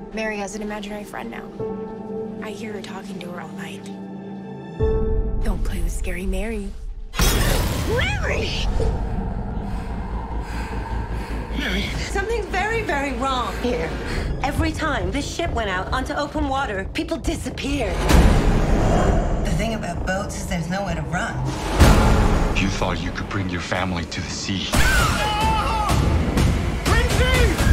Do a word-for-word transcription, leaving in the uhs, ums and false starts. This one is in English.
Mary has an imaginary friend now. I hear her talking to her all night. Don't play with scary Mary. Mary! Mary, something's very, very wrong here. Every time this ship went out onto open water, people disappeared. The thing about boats is there's nowhere to run. You thought you could bring your family to the sea. Quincy!